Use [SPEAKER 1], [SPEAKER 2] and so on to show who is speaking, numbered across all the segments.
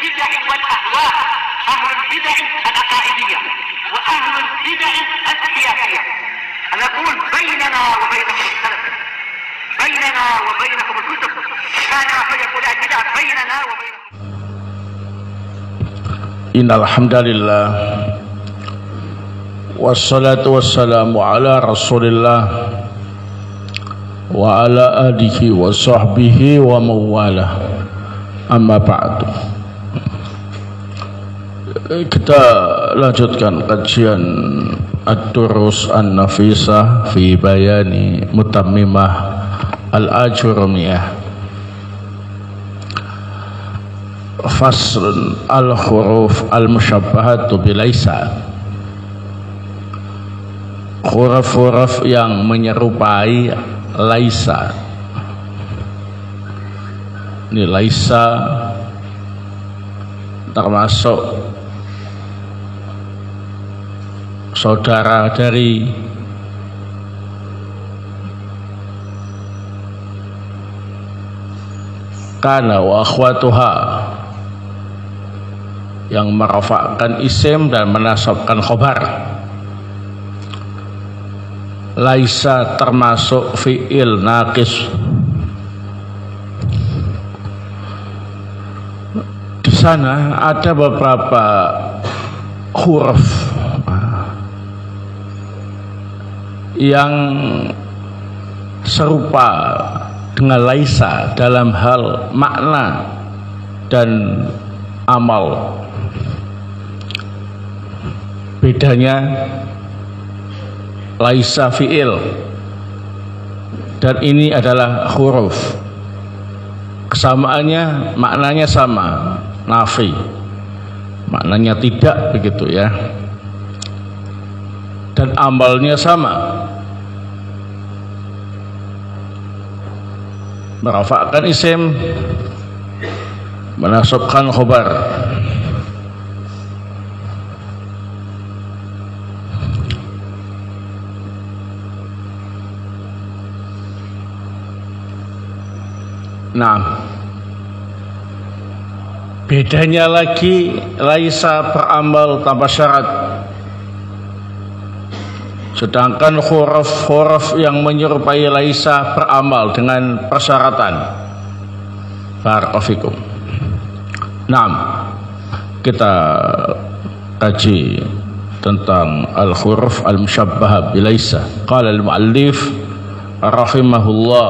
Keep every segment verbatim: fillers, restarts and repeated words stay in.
[SPEAKER 1] البدع والأهواء، أهل البدع العقائدية وأهل البدع السياسية. أنا أقول بيننا وبينكم السلف، بيننا وبينكم الكتب، كان فيقول البدع بيننا وبينكم.
[SPEAKER 2] إن الحمد لله والصلاة والسلام على رسول الله wa ala alihi wa sahbihi wa mawalah, amma ba'du. Kita lanjutkan kajian Ad-Durus An-Nafisah fi bayani Mutammimah Al-Ajurumiyah. Faslun al-huruf al-musyabbahatu bilaisa. Huruf-huruf yang menyerupai laisa. Ini laisa termasuk saudara dari kana wa akhwatuha, yang merafa'kan isim dan menasabkan khobar. Laisa termasuk fi'il naqis. Di sana ada beberapa huruf yang serupa dengan laisa dalam hal makna dan amal. Bedanya laisa fi'il dan ini adalah huruf. Kesamaannya maknanya sama, nafi, maknanya tidak, begitu ya. Dan amalnya sama, merafa'kan isim, menasabkan khobar. Nah, bedanya lagi, laisa beramal tanpa syarat, sedangkan huruf-huruf yang menyerupai laisa beramal dengan persyaratan. Barakallahu fikum. Nah, kita kaji tentang al-huruf al-musyabbahah bilaisa. Qala al-muallif rahimahullah,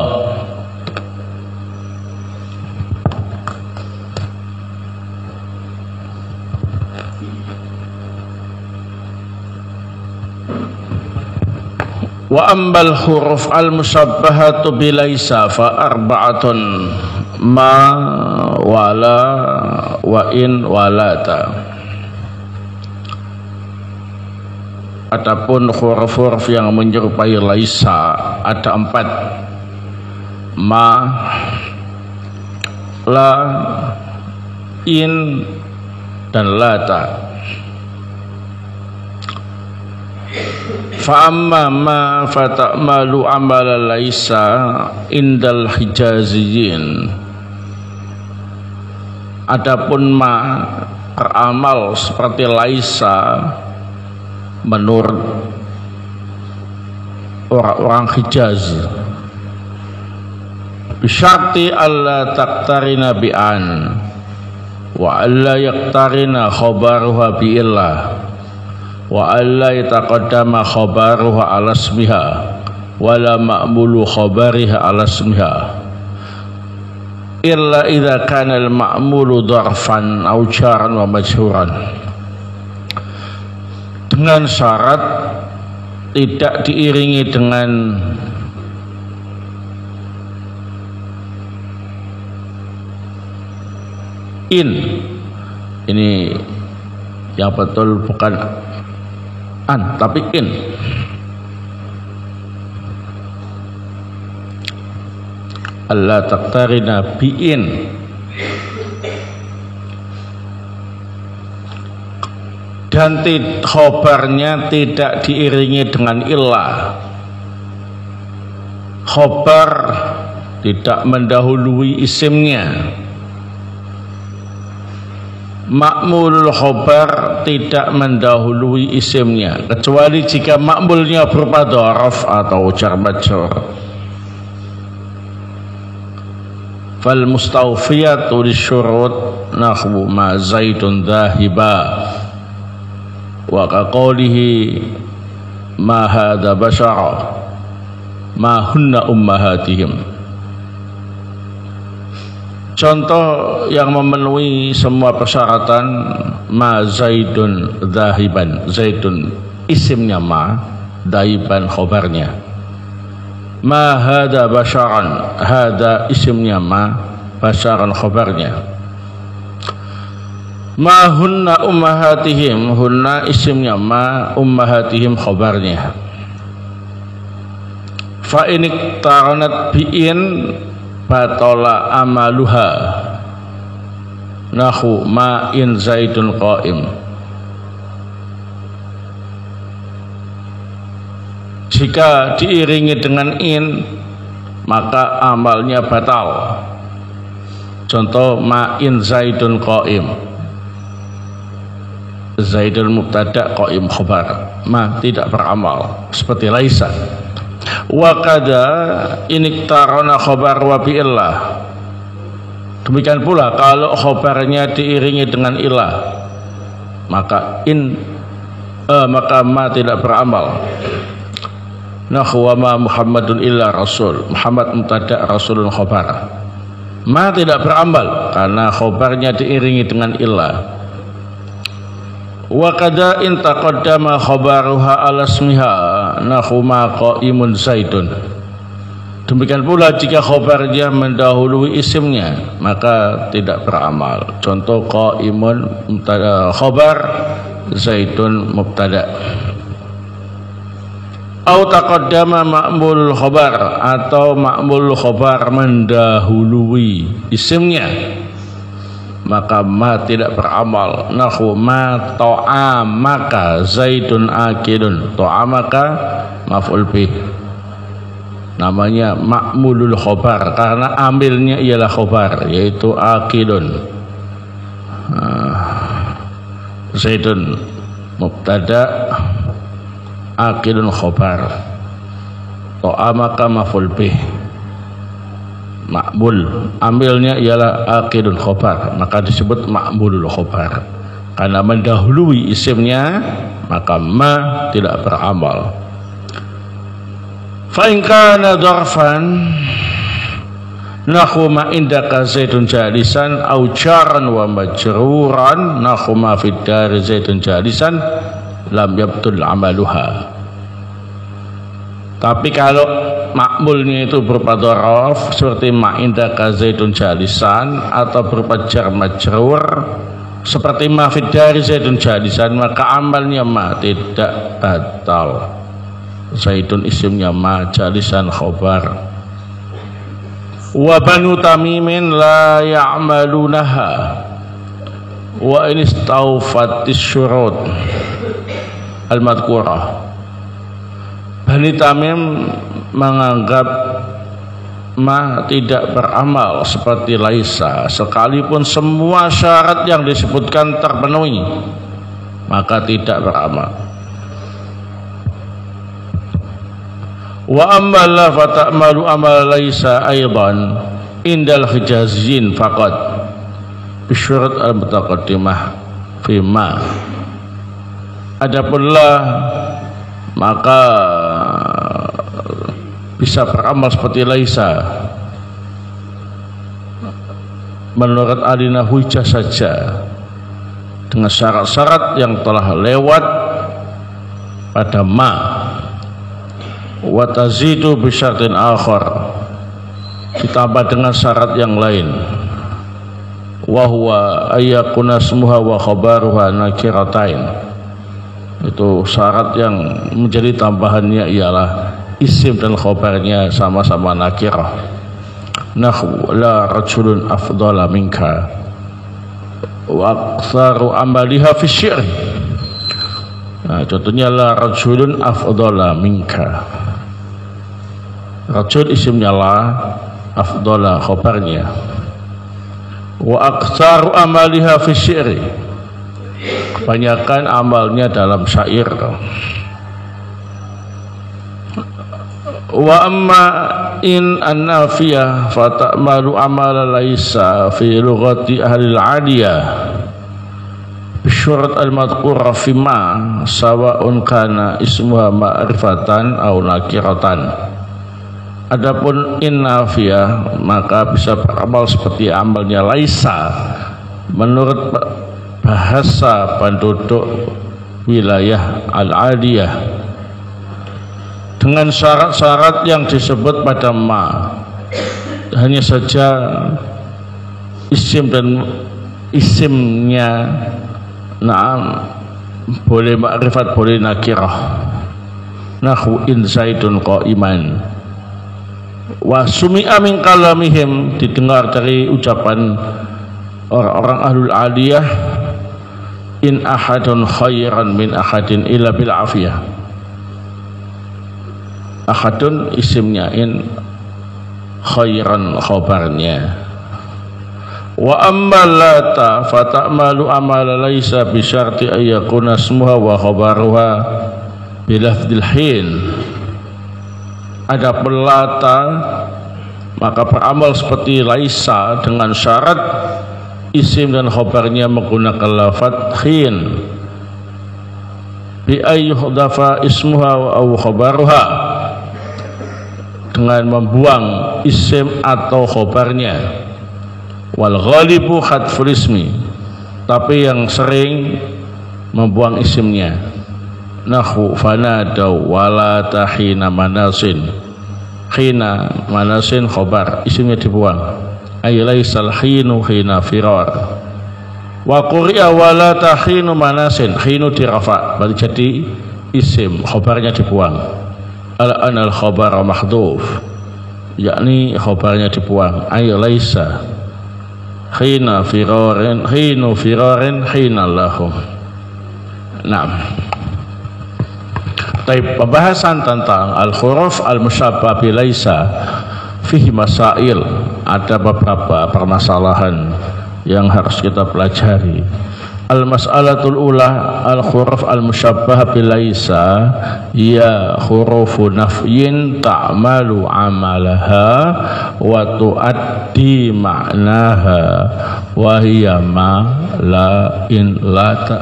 [SPEAKER 2] wa ambal huruf al-musyabbahatu bilaisa fa arba'atun ma wala wa in walata. Adapun huruf-huruf yang menyerupai laisa ada empat: ma, la, in, dan lata. Fa amma ma fata'malu amala laisa indal hijaziyin. Adapun ma beramal seperti laisa menurut orang-orang Hijaz, bisyarti alla taqtarina bi'an wa alla yaqtarina khabaruha bi'illah wa alla yataqaddama khabaruha ala ismiha wala ma'mulu khabariha ala ismiha illa idza kana al ma'mulu dharfan aw jaran wa majhuran, dengan syarat tidak diiringi dengan in. Ini yang betul bukan an tapi in. Allah taqtarina bi'in, dan khobarnya tidak diiringi dengan illah. Khobar tidak mendahului isimnya. Ma'mulul khobar tidak mendahului isimnya kecuali jika ma'mulnya berupa dhorof atau jar majrur. Fal mustawfiyatu lisyurut nahwu ma zaidun dhahiba wa kaqaulihi ma hadha bashara ma hunna ummahatihim. Contoh yang memenuhi semua persyaratan ma zaidun dhahiban, zaidun isimnya ma, dhahiban khobarnya. Ma hada basyaran, hada isimnya ma, basyaran khobarnya. Ma hunna ummahatihim, hunna isimnya ma, ummahatihim khobarnya. Fa inik taranat bi'in batola amaluha nahu ma in zaidun qaim. Jika diiringi dengan in maka amalnya batal. Contoh ma in zaidun qaim, zaidun mubtada qaim khabar, ma tidak beramal seperti laisa. Wa kada iniktarona khobar wa bi'illah. Demikian pula kalau khobarnya diiringi dengan ilah maka in eh, maka ma tidak beramal. Nahwa ma Muhammadun illa rasul, Muhammad mubtada rasulun khobar, ma tidak beramal karena khobarnya diiringi dengan ilah. Wa kada in taqaddama khabaruha ala ismiha nahu ma qaimun zaidun. Demikian pula jika khabarnya mendahului isimnya maka tidak beramal. Contoh qaimun mubtada khabar, zaidun mubtada. Au taqaddama ma'mul khabar, atau ma'mul khabar mendahului isimnya maka ma tidak beramal. Nahu ma ta'amaka zaidun akidun, ta'amaka maf'ul bih, namanya ma'mulul khobar karena amilnya ialah khobar yaitu akidun. Zaidun mubtada, akidun khobar, ta'amaka maf'ul bih, ma'mul amilnya ialah akidun khobar maka disebut ma'mulul khobar karena mendahului isimnya maka ma tidak beramal. Fa in kana dharfan nahu ma indaka zaidun jalisan au jaran wa majruran nahu ma fid dar zaidun jalisan lam yabtul amaluha. Tapi kalau makmulnya itu berupa dhorof seperti ma indaka zaidun jalisan atau berupa jar majrur seperti ma fid dari zaidun jalisan maka amalnya ma tidak batal. Zaidun isimnya ma, jalisan khobar. Wa banu tamimin la ya'malunaha wa in istawfatis syurut al-madhkurah. Bani Tamim menganggap ma tidak beramal seperti laisa sekalipun semua syarat yang disebutkan terpenuhi maka tidak beramal. Wa amalla fata'malu amal laisa aidan indal hijazin faqat bisyurat al-mutaqaddimah fi ma. Adapun maka bisa beramal seperti laisa menurut alina hujah saja dengan syarat-syarat yang telah lewat pada ma. Wa tazidu bisyartin akhar, ditambah dengan syarat yang lain, wa huwa ayyakuna ismuha wa khabaruha nakiratain. Itu syarat yang menjadi tambahannya ialah isim dan khobarnya sama-sama nakirah. Nahu la rajulun afdala minka wa aktsaru amaliha fi syi'r. Nah, contohnya la rajulun afdala minka, rajul isimnya la, afdala khobarnya. wa aktsaru amaliha fi syi'ri, kebanyakan amalnya dalam syair. Wa amma in an-nafiyah fa ta'malu amala laisa fi lughati ahli al-'adiyah bisyurat al-madhkura fima sawa'un kana ismuha ma'rifatan aw nakiratan. Adapun in nafiyah maka bisa beramal seperti amalnya laisa menurut bahasa penduduk wilayah al-'adiyah dengan syarat-syarat yang disebut pada ma. Hanya saja isim dan isimnya na'am boleh ma'rifat boleh nakirah. Nahu in zaidun qa'iman wa sumi'a min kalamihim, didengar dari ucapan orang-orang ahlul aliyah, in ahadun khairan min ahadin illa bil afiyah. Ahadun isimnya, in khairan khobarnya. Wa amma lata fata'malu amala laisa bisyarti ayyakuna ismuha wa khobaruha bilafdil hin. Adapun lata maka beramal seperti laisa dengan syarat isim dan khobarnya menggunakan lafadz hin bi ayyuhdafa ismuha wa aw khobaruha, dengan membuang isim atau khobarnya. Wal ghalibu khatful ismi, tapi yang sering membuang isimnya. Nahu fanadaw wala tahina manasin, khina manasin khobar, isimnya dibuang. Ay laisal khinu khina firar. Wa quri'a wala tahinu manasin, khinu dirafa, berarti jadi isim, khobarnya dibuang. Al-an al-khabar mahdhuf, yakni khabarnya dibuang. Ay laisa khina firarin khinu firarin khina lahum. Naam. Baik, pembahasan tentang al-huruf al-musyabbah bi laisa fihi masail, ada beberapa permasalahan yang harus kita pelajari. Al-mas'alatul ula, al-huruf al-musyabbah bilaisa ya hurufu nafyin ta'malu amalaha wa tuaddi ma'naha wa hiya ma la in la ta.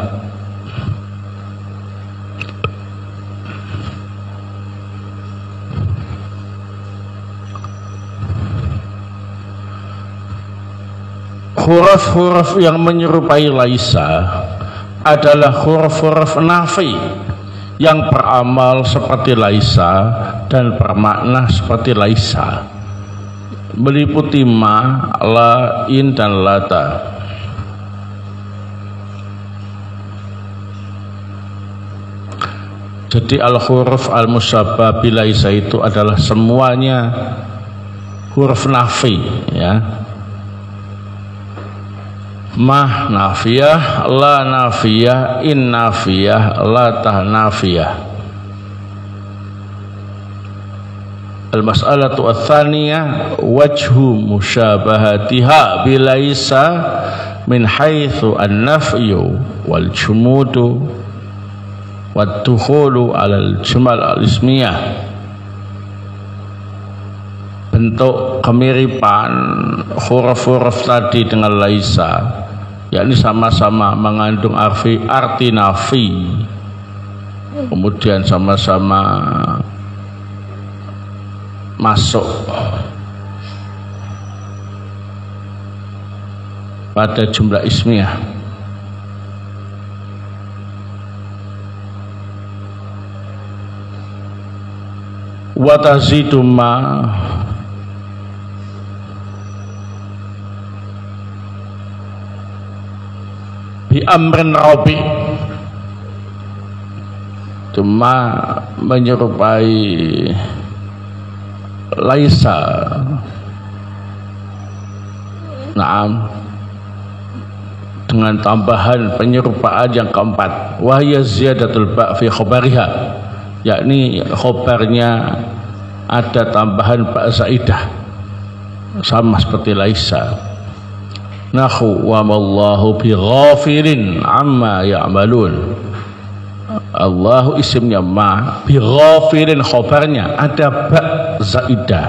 [SPEAKER 2] Huruf-huruf yang menyerupai laisa adalah huruf-huruf nafi yang beramal seperti laisa dan bermakna seperti laisa, meliputi ma, la, in, dan lata. Jadi al-huruf al-musyabbah bi laisa itu adalah semuanya huruf nafi, ya. Mah nafiyah, la nafiyah, in nafiyah, la tah nafiyah. Al-mas'alatu ats-tsaniyah wajhu musyabahatiha bilaisa min haitsu an-nafyu wal jumudu wat dukhulu 'alal jumal al-ismiyah. Bentuk kemiripan huruf-huruf tadi dengan laisa, yakni sama-sama mengandung arti, arti nafi, kemudian sama-sama masuk pada jumlah ismiyah. Wa tazidu ma bi amrin rabi, cuma menyerupai laisa. Naam, dengan tambahan penyerupaan yang keempat, wahya ziyadatul ba fi khabariha, yakni khabarnya ada tambahan ba zaidah sama seperti laisa. nahu wa mallahu bi ghafirin amma ya'malun. Allahu isimnya ma, bi ghafirin khobarnya ada ba zaidah.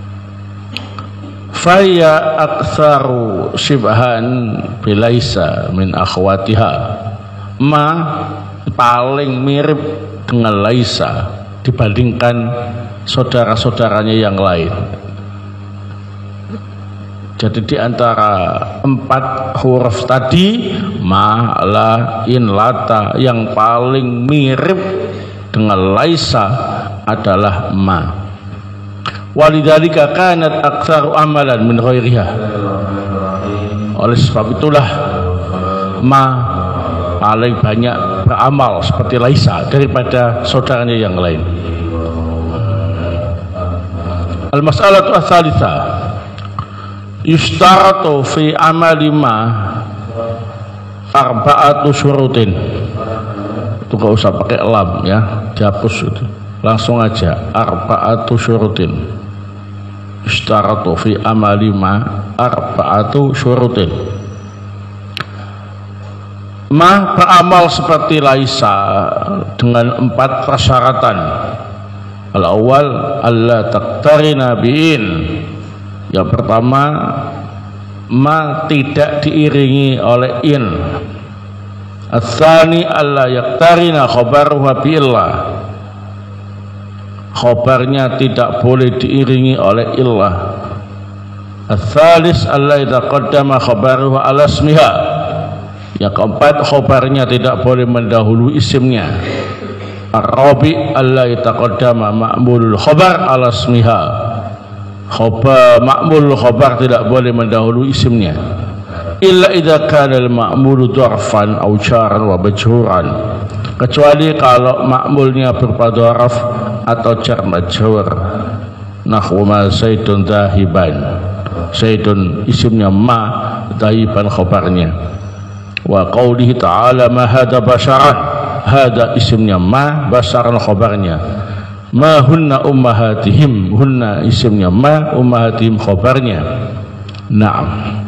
[SPEAKER 2] Faya aktsaru syibhan bilaisa min akhwatiha. Ma paling mirip dengan laisa dibandingkan saudara-saudaranya yang lain. Jadi di antara empat huruf tadi, ma, la, in, lata, yang paling mirip dengan laisa adalah ma. Walidzalika kanat aktsaru amalan min ghairiha. Oleh sebab itulah ma paling banyak beramal seperti laisa daripada saudaranya yang lain. Al-mas'alatu ats-tsalitsah, yustaratu fi amali ma arba'atu syurutin. Itu gak usah pakai lam ya, dihapus itu, langsung aja arba'atu syurutin. Yustaratu fi amali ma arba'atu syurutin. Ma beramal seperti laisa dengan empat persyaratan. Al-awwal alla taqtarina bi'in. Yang pertama, ma tidak diiringi oleh in. Ats-tsani alla yaqtarina khabaruha bi'illah. Khabarnya tidak boleh diiringi oleh illah. Ats-tsalis alla yataqaddama khabaruha ala ismiha. Yang keempat, khabarnya tidak boleh mendahului isimnya. Ar-rabi alla yataqaddama ma'mulul khabar ala ismiha. Khabar ma'mul khabar tidak boleh mendahului isimnya. Illa idza kana al-ma'mulu dharfan aw jaran wa majhuran. Kecuali kalau ma'mulnya berupa dharaf atau jar majhur. Nahwu ma zaidun dhahiban. Zaidun isimnya ma, dhahiban khabarnya. Wa qaulihi ta'ala ma hadza basharan. Hada isimnya ma, basharan khabarnya. Ma hunna ummahatihim, hunna isimnya ma, ummahatihim khabarnya. Naam.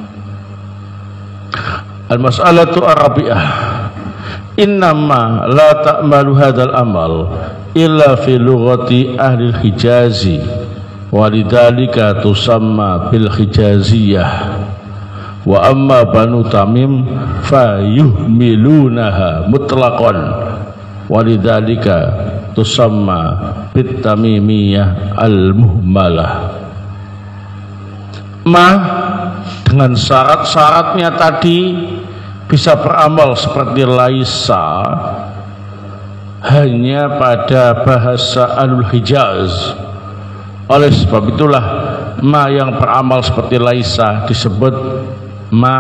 [SPEAKER 2] Al-mas'alatu ar-rabi'ah, innama la ta'malu hadzal amal illa fi lughati ahli al-hijazi walidzalika tusamma bil hijaziyah. Wa amma banu tamim fayuhmilunaha mutlaqan walidzalika tusamma bit tamimiyah al-muhmalah. Ma dengan syarat-syaratnya tadi bisa beramal seperti laisa hanya pada bahasa Ahlul Hijaz. Oleh sebab itulah ma yang beramal seperti laisa disebut ma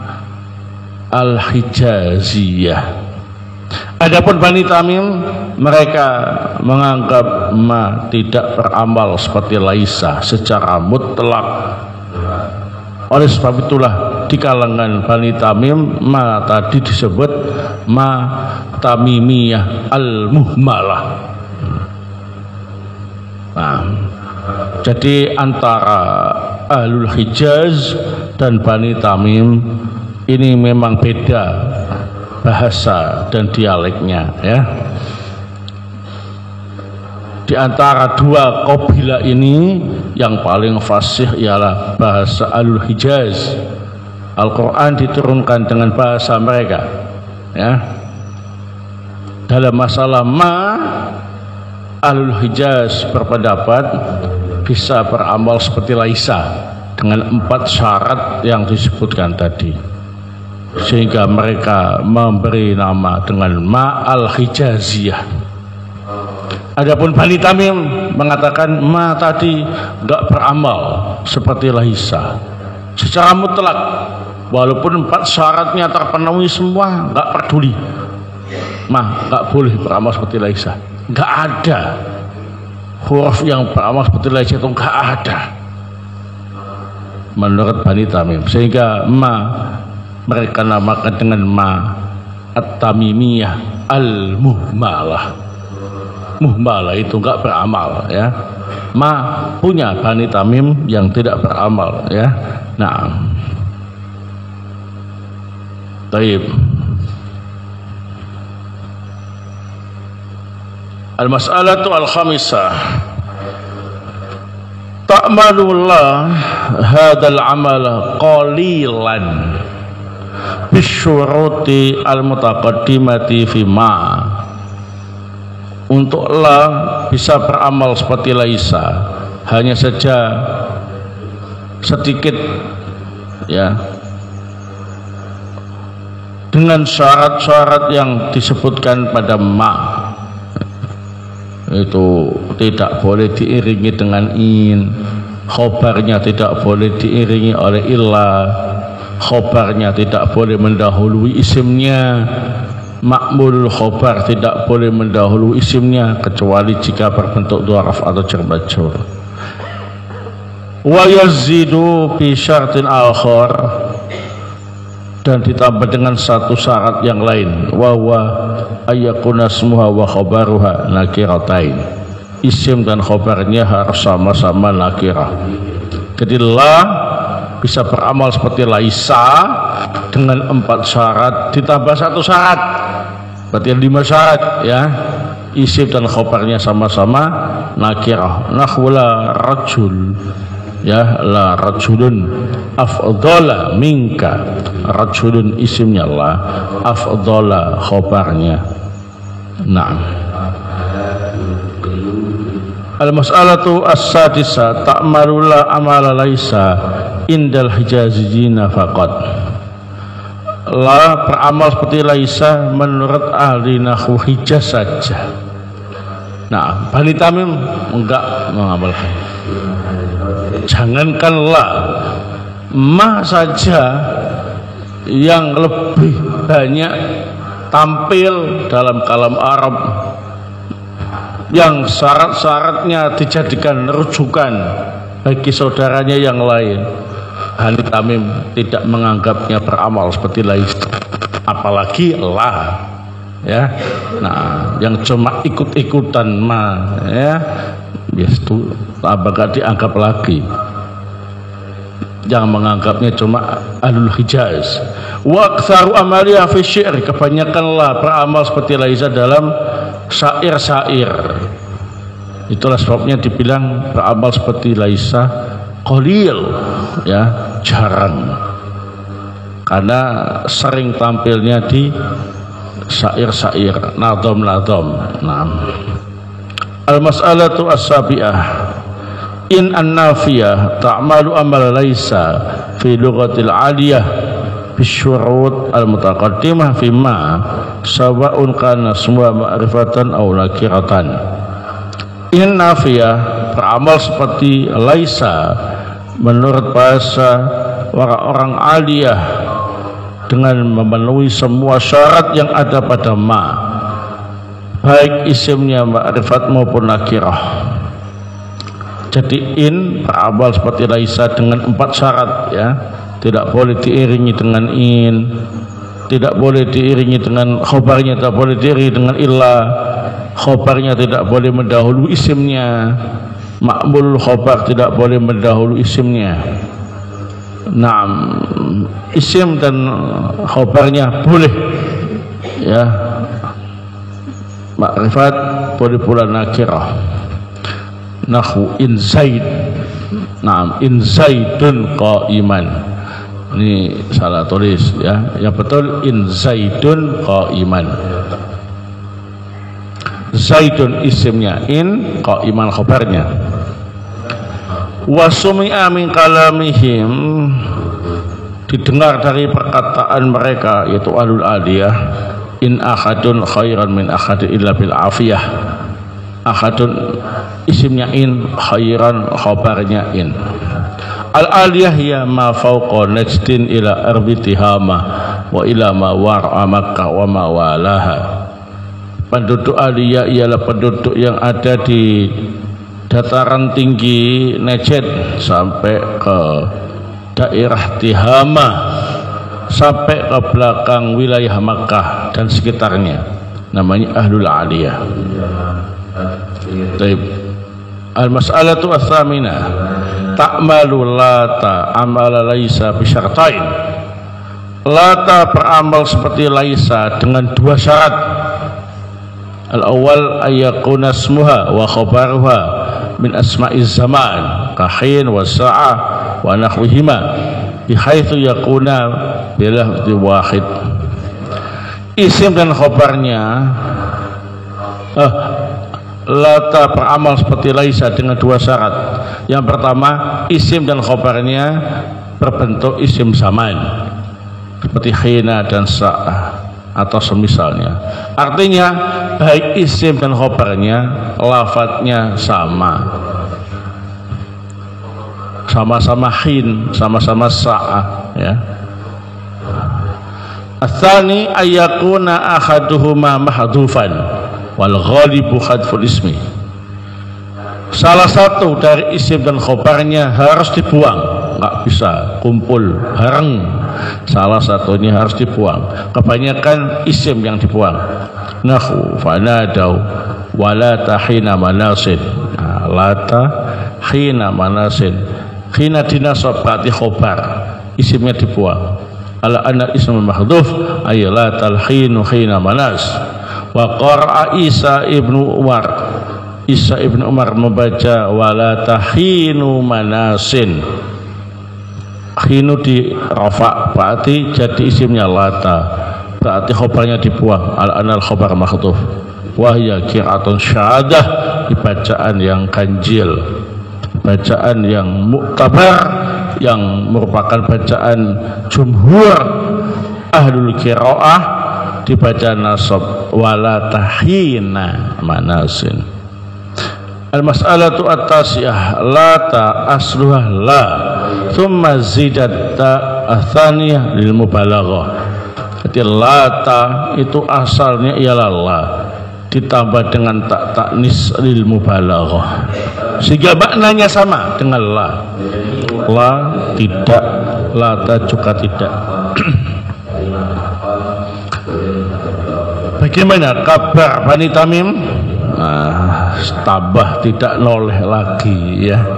[SPEAKER 2] al-hijaziyah. Adapun Bani Tamim, mereka menganggap ma tidak beramal seperti laisa secara mutlak. Oleh sebab itulah di kalangan Bani Tamim ma tadi disebut ma tamimiyah al-muhmalah. Nah, jadi antara Ahlul Hijaz dan Bani Tamim ini memang beda bahasa dan dialeknya ya. Di antara dua qabilah ini yang paling fasih ialah bahasa Ahlul Hijaz. Al-Quran diturunkan dengan bahasa mereka ya. Dalam masalah ma, Ahlul Hijaz berpendapat bisa beramal seperti laisa dengan empat syarat yang disebutkan tadi, sehingga mereka memberi nama dengan ma al-hijaziyah. Adapun Bani Tamim mengatakan ma tadi enggak beramal seperti laisa secara mutlak, walaupun empat syaratnya terpenuhi semua, enggak peduli, ma enggak boleh beramal seperti laisa. Enggak ada huruf yang beramal seperti laisa, itu enggak ada menurut Bani Tamim, sehingga ma mereka namakan dengan ma at-tamimiyah al-muhmalah. Muhmalah itu enggak beramal ya. Ma punya Bani Tamim yang tidak beramal ya. Nah, Taib. Al-mas'alatu al-khamisah. Ta'malullah hadzal amala qalilan bisyuruti al-mutaqaddimati fima. Untuk Allah bisa beramal seperti laisa, hanya saja sedikit ya, dengan syarat-syarat yang disebutkan pada ma. Itu tidak boleh diiringi dengan in, khobarnya tidak boleh diiringi oleh illah, khobarnya tidak boleh mendahului isimnya, makmul khobar tidak boleh mendahului isimnya kecuali jika berbentuk dharaf atau jar majrur. Wa yazidu bi syartin akhar, dan ditambah dengan satu syarat yang lain, wa wa ayyakuna ismuha wa khabaruha nakiratain, isim dan khabarnya harus sama-sama nakirah. Jadi la bisa beramal seperti laisa dengan empat syarat ditambah satu syarat, berarti lima syarat ya. Isim dan khabarnya sama-sama nakirah. Nahwala rajul ya, la rajulun afdhala minka, rajulun isimnya la, afdhala khabarnya. Naam. Al-mas'alatu as-sadisa ta'malula amala laisa indal hijaziyina faqat. La beramal seperti laisa menurut ahli nahwu Hijaz saja. Nah, Bani Tamim enggak mengamalkan. Jangankanlah ma saja yang lebih banyak tampil dalam kalam Arab, yang syarat-syaratnya dijadikan rujukan bagi saudaranya yang lain, Bani Tamim tidak menganggapnya beramal seperti lain, apalagi lah ya. Nah, yang cuma ikut-ikutan ma ya, bias itu apakah dianggap lagi, yang menganggapnya cuma ahlul Hijaz. Wa aktsaru amaliha fi syair, kebanyakanlah beramal seperti laisa dalam syair-syair. Itulah sebabnya dibilang beramal seperti laisa qalil ya, jarang, karena sering tampilnya di syair-syair, nadham-nadham. Nah, al-mas'alatu as-sabi'ah in an-nafiyah ta'malu amal laisa fi lughatil aliyah bisyurut al-mutaqaddimah fi ma sawa'un kana semua ma'rifatan aw nakiratan. In nafiyah beramal seperti laisa menurut bahasa orang-orang aliyah dengan memenuhi semua syarat yang ada pada ma, baik isimnya ma'rifat maupun nakirah. Jadi in beramal seperti laisa dengan empat syarat ya, tidak boleh diiringi dengan in, tidak boleh diiringi dengan khobarnya, tidak boleh diiringi dengan illah, khobarnya tidak boleh mendahului isimnya, makmul khobar tidak boleh mendahului isimnya. Nah, isim dan khobarnya boleh ya, makrifat boleh pula nakirah. Nahwu in zaid, nah in zaidun qaiman, ini salah tulis ya, yang betul in zaidun qaiman. Zaidun isimnya, in qaiman khobarnya. Wa sumi'a min kalamihim, didengar dari perkataan mereka yaitu ahlul aliyah, in ahadun khairan min ahadin illa bil afiyah. Ahadun isimnya in, khairan khabarnya in. Al aliyah ya ma fawqa najdin ila arbi tihama wa ila ma war'a Makkah wa ma walaha. Penduduk aliyah ialah penduduk yang ada di dataran tinggi Najd sampai ke daerah Tihama, sampai ke belakang wilayah Makkah dan sekitarnya, namanya ahlul aliyah. Taib. Al-mas'alatu as-saminah ta'malu lata amala laisa bisyartain. Lata beramal seperti laisa dengan dua syarat. Al-awwal ayyakuna ismuha wa khabaruha min asma'iz zaman kahin wa sa'ah wa nahwihima bihaitsu yakuna bilafzi wahid. Isim dan khabarnya eh, Lata beramal seperti laisa dengan dua syarat. Yang pertama, isim dan khabarnya berbentuk isim zaman seperti khina dan sa'ah atau semisalnya. Artinya baik isim dan khabarnya lafadznya sama, sama-sama khin, sama-sama sa'ah, ya. Ats-tsani ayyakuna ahaduhuma mahdhufan wal ghalibu hadful ismi. Salah satu dari isim dan khabarnya harus dibuang, nggak bisa kumpul bareng. Salah satunya harus dibuang. Kebanyakan isim yang dibuang. Nahu fanadau walata hina manasin. Nah, lata hina manasin. Hina dinasab berarti khobar, isimnya dibuang. Ala anna ismul mahdhuf ay latal hinu hina manas. Wa qara'a Isa ibnu Umar. Isa ibnu Umar membaca walata hinu manasin. Khinu di rafa berarti jadi isimnya lata, berarti khobarnya dibuang. Al-anal khobar makhdhuf wahya qira'atun syahadah, bacaan yang ganjil, bacaan yang muktabar, yang merupakan bacaan jumhur ahlul qira'ah, dibaca nasab wala tahina manasin. Al-mas'alatu at-tasiyah lata asluha la thumma zidat ta atsaniyah lil mubalaghah. Jadi lata itu asalnya ialah la ditambah dengan tak taknis lil mubalaghah, sehingga maknanya sama dengan la. La tidak, lata juga tidak. Bagaimana kabar Bani Tamim? Nah, tabah tidak noleh lagi, ya.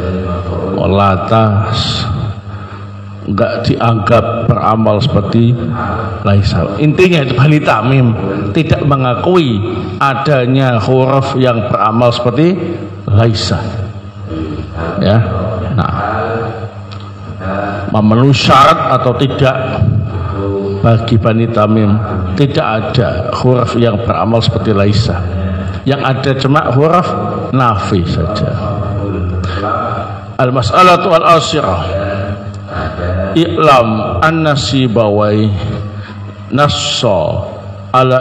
[SPEAKER 2] Lata enggak dianggap beramal seperti laisa. Intinya itu Bani Tamim tidak mengakui adanya huruf yang beramal seperti laisa, ya. Nah, memenuhi syarat atau tidak bagi Bani Tamim, tidak ada huruf yang beramal seperti laisa. Yang ada cuma huruf nafi saja. Al-mas'alatu al-asirah i'lam anna Sibawai nassa ala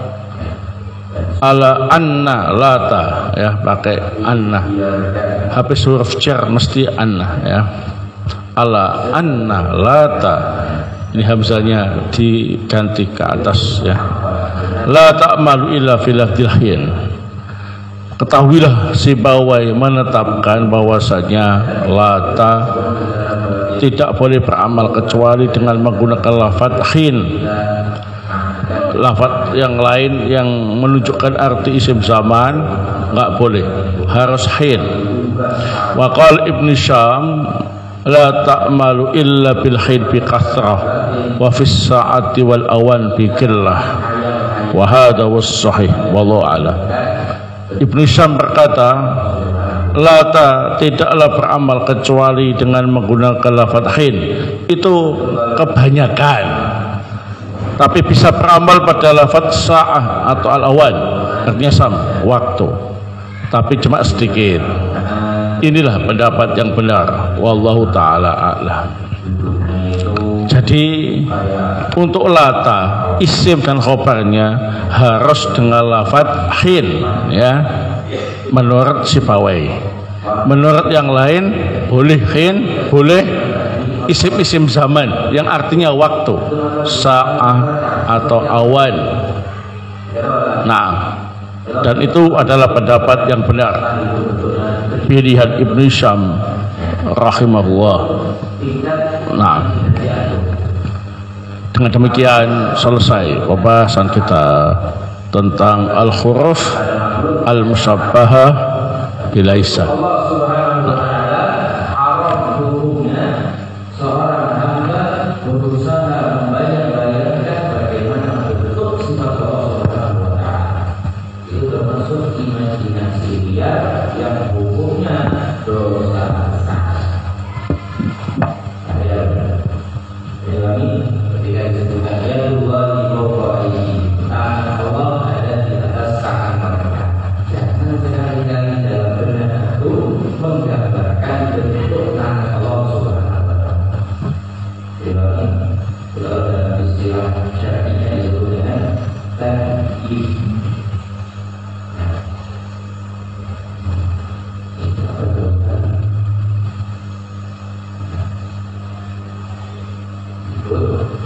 [SPEAKER 2] ala anna lata, ya, pakai anna, habis huruf jar mesti anna, ya. Ala anna lata, ini hamzanya diganti ke atas, ya. La ta'malu illa fil hin. Ketahuilah Sibawai menetapkan bahwasanya lata tidak boleh beramal kecuali dengan menggunakan lafadz hin. Lafadz yang lain yang menunjukkan arti isim zaman nggak boleh, harus hin. Wa qala Ibnu Syam la ta'malu illa bil hin bi kathrah wa fis sa'ati wal awan bi qillah wa hadha was sahih wallahu a'lam. Ibnu Syam berkata, lata tidaklah beramal kecuali dengan menggunakan lafadz hin. Itu kebanyakan. Tapi bisa beramal pada lafadz sa'ah atau al-awan, artinya sama, waktu. Tapi cuma sedikit. Inilah pendapat yang benar. Wallahu ta'ala a'lam. Jadi untuk lata isim dan khobarnya harus dengan lafadz hin, ya, menurut Sibawai. Menurut yang lain boleh hin, boleh isim-isim zaman yang artinya waktu, sa'ah atau awan. Nah, dan itu adalah pendapat yang benar, pilihan Ibnu Syam rahimahullah. Nah, dengan demikian selesai pembahasan kita tentang al-huruf al-musyabbahah bilaisa. Nah.
[SPEAKER 3] istilah syar'inya disebut dengan takyif. Itu apa dokter? Itu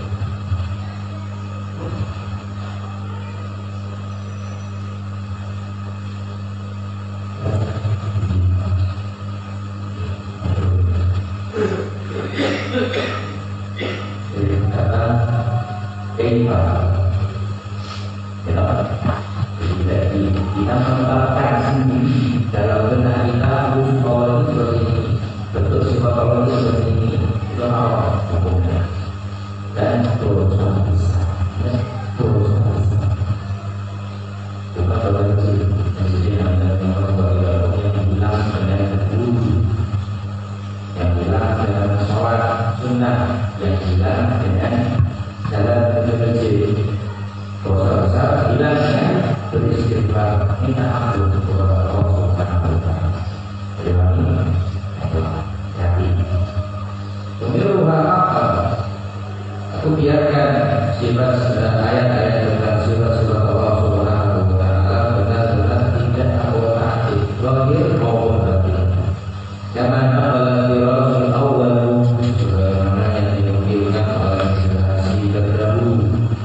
[SPEAKER 3] kita menetapkan sendiri dalam benak kita Allah itu seperti ini, bentuk sifat Allah itu seperti ini, itu awal hukumnya dan dosa besar, ya, dosa besar. Coba kalau itu menjadi yang orang yang bilang dengan guru, yang bilang dengan sholat sunnah, yang bilang dengan jalan kecil-kecil. Dosa besar bilangnya beristighfar, minta ampun kepada Allah Subhanahu wa taala. Terima kasih. Jadi, menurut apa? Aku biarkan sifat ayat-ayat tentang sifat-sifat Allah Subhanahu wa taala benar-benar tidak aku taati, lahir maupun batin. Jangan apalagi Rasul awal sebagaimana yang dinukilkan oleh generasi terdahulu.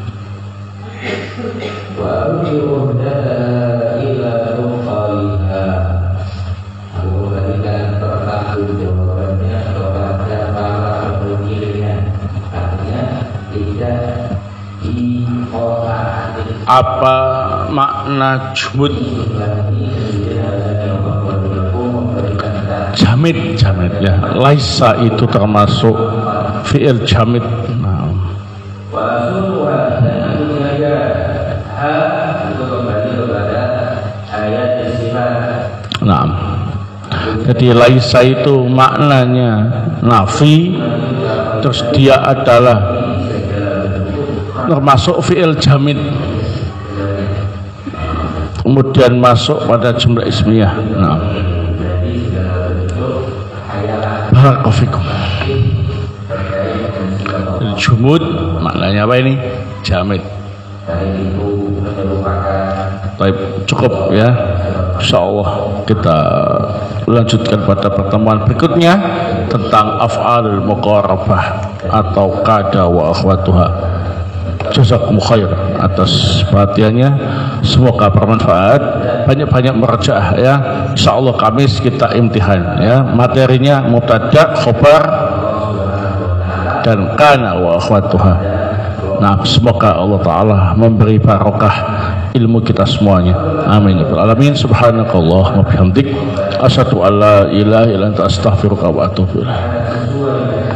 [SPEAKER 3] Wa urja'uhdaha ila nuqaliha. Aku memberikan pertanggungjawabannya kepada para pemilihnya. Artinya tidak dikotak-atik.
[SPEAKER 2] Apa makna jumud? Jamid, jamid ya. Laisa itu termasuk fi'il jamid. Nah.
[SPEAKER 3] Itu kembali kepada ayat istilah.
[SPEAKER 2] Nah, jadi laisa itu maknanya nafi, terus dia adalah termasuk fi'il jamid, kemudian masuk pada jumlah ismiyah. Nah, barakallahu. Jumud maknanya apa ini? Jamid. Baik, cukup ya. Insyaallah kita lanjutkan pada pertemuan berikutnya tentang af'alul muqarabah atau kada wa akhwatuha. Jazakumullah khair atas perhatiannya, semoga bermanfaat. Banyak-banyak merjaah ya. Insyaallah Kamis kita imtihan ya. Materinya mubtada, khobar dan kana wa akhwatuha. Nah, semoga Allah Ta'ala memberi barokah ilmu kita semuanya. Amin ya rabbal alamin. Subhanakallah wa bihamdik, asyhadu an la ilaha illa anta astaghfiruka wa atubu ilaik.